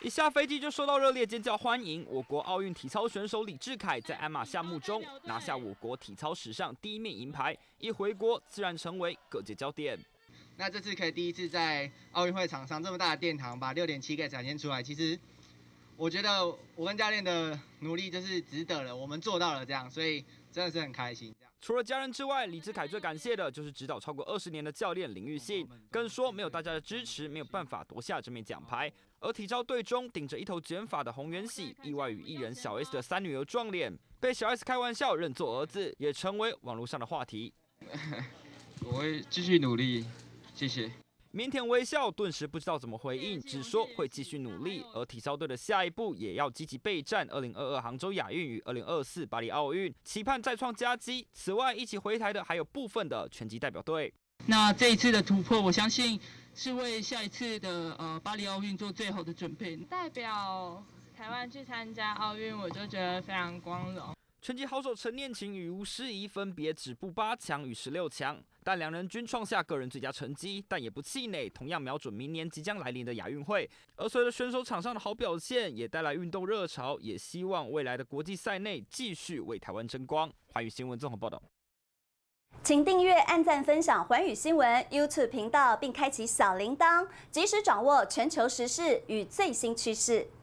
一下飞机就受到热烈尖叫欢迎。我国奥运体操选手李智凯在鞍马项目中拿下我国体操史上第1面银牌，一回国自然成为各界焦点。 那这次可以第一次在奥运会场上这么大的殿堂把6.7给展现出来，其实我觉得我跟教练的努力就是值得了，我们做到了这样，所以真的是很开心。 除了家人之外，李智凯最感谢的就是指导超过20年的教练林育信，更说没有大家的支持，没有办法夺下这面奖牌。而体操队中顶着一头卷发的洪元喜，意外与艺人小 S 的3女儿撞脸，被小 S 开玩笑认作儿子，也成为网络上的话题。 我会继续努力，谢谢。 腼腆微笑，顿时不知道怎么回应，只说会继续努力。而体操队的下一步也要积极备战2022杭州亚运与2024巴黎奥运，期盼再创佳绩。此外，一起回台的还有部分的拳击代表队。 那这一次的突破，我相信是为下一次的巴黎奥运做最好的准备。 代表台湾去参加奥运，我就觉得非常光荣。 拳击好手陈念琴与吴诗怡分别止步8强与16强，但两人均创下个人最佳成绩，但也不气馁，同样瞄准明年即将来临的亚运会。而随着选手场上的好表现，也带来运动热潮，也希望未来的国际赛内继续为台湾争光。环宇新闻综合报道。 请订阅、按赞、分享环宇新闻 YouTube 频道，并开启小铃铛，及时掌握全球时事与最新趋势。